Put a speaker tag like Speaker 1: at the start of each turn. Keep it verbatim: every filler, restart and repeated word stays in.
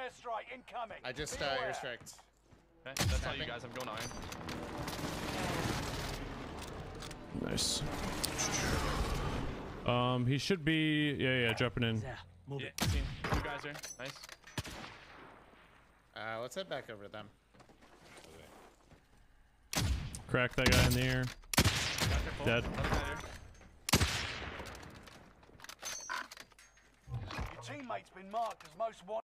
Speaker 1: airstrike incoming.
Speaker 2: I just uh, airstriked.
Speaker 3: Okay, that's all you guys. I'm going iron.
Speaker 4: Nice. Um, he should be. Yeah, yeah, jumping in.
Speaker 3: Yeah, move yeah, it. Two guys there. Nice.
Speaker 2: Uh, let's head back over to them.
Speaker 4: Crack that guy in the air. Dead.
Speaker 1: Your teammate's been marked as most wanted.